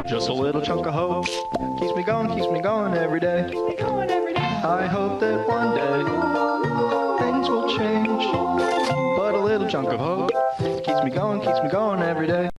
Just a little chunk of hope keeps me going every day. I hope that one day things will change, but a little chunk of hope keeps me going every day.